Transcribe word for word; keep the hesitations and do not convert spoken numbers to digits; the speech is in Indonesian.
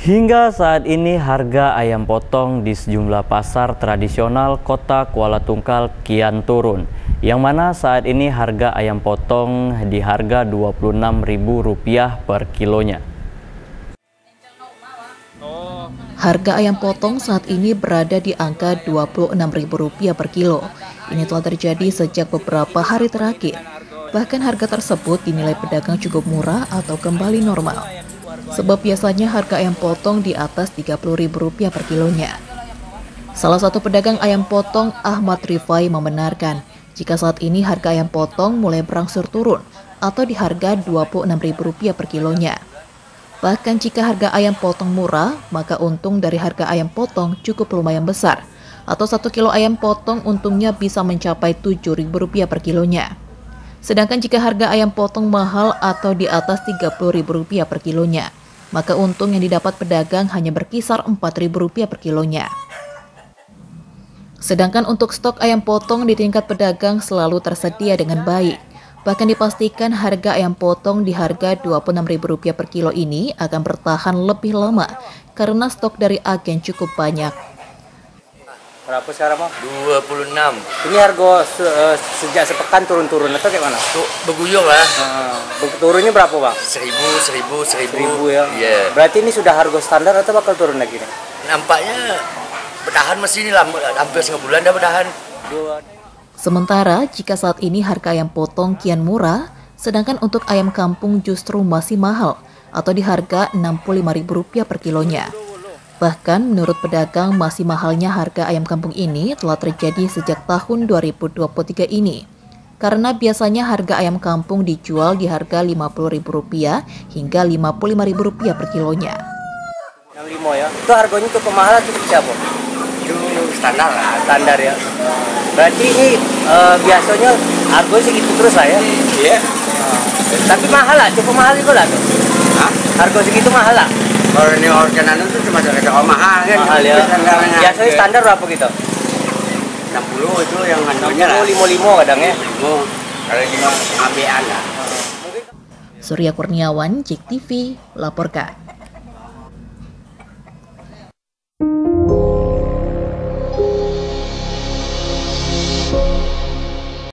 Hingga saat ini harga ayam potong di sejumlah pasar tradisional kota Kuala Tungkal kian turun. Yang mana saat ini harga ayam potong di harga dua puluh enam ribu rupiah per kilonya. Harga ayam potong saat ini berada di angka dua puluh enam ribu rupiah per kilo. Ini telah terjadi sejak beberapa hari terakhir. Bahkan harga tersebut dinilai pedagang cukup murah atau kembali normal. Sebab biasanya harga ayam potong di atas tiga puluh ribu rupiah per kilonya. Salah satu pedagang ayam potong, Ahmad Rifai, membenarkan jika saat ini harga ayam potong mulai berangsur turun atau di harga dua puluh enam ribu rupiah per kilonya. Bahkan jika harga ayam potong murah, maka untung dari harga ayam potong cukup lumayan besar. Atau satu kilo ayam potong untungnya bisa mencapai tujuh ribu rupiah per kilonya. Sedangkan jika harga ayam potong mahal atau di atas tiga puluh ribu rupiah per kilonya, maka untung yang didapat pedagang hanya berkisar empat ribu rupiah per kilonya. Sedangkan untuk stok ayam potong di tingkat pedagang selalu tersedia dengan baik. Bahkan dipastikan harga ayam potong di harga dua puluh enam ribu rupiah per kilo ini akan bertahan lebih lama karena stok dari agen cukup banyak. Berapa sekarang, Bang? dua puluh enam. Ini harga se uh, sejak sepekan turun-turun atau kayak mana? Tuh, berguyur lah. Uh, turunnya berapa, Bang? Seribu, seribu, seribu. Seribu ya? Iya. Yeah. Berarti ini sudah harga standar atau bakal turun lagi nih? Nampaknya bertahan masih ini lah, hampir setengah bulan dah bertahan. Sementara jika saat ini harga ayam potong kian murah, sedangkan untuk ayam kampung justru masih mahal atau di harga enam puluh lima ribu rupiah per kilonya. Bahkan menurut pedagang masih mahalnya harga ayam kampung ini telah terjadi sejak tahun dua ribu dua puluh tiga ini. Karena biasanya harga ayam kampung dijual di harga lima puluh ribu rupiah hingga lima puluh lima ribu rupiah per kilonya. enam puluh lima ya? Itu harganya cukup mahal atau cukup siapa? Itu standar lah. Standar ya? Berarti ini uh, biasanya harganya segitu terus lah ya? Iya. Uh, tapi mahal lah, cukup mahal juga lah tuh. Hah? Harga segitu mahal lah? Kalau ini organan itu cuma kata oh mahal kan. Mahal ya. Biasanya standar berapa gitu? enam puluh itu yang enam puluh, lima puluh lima kadang ya. Kalau di ambean lah. Surya Kurniawan, J E K T V, melaporkan.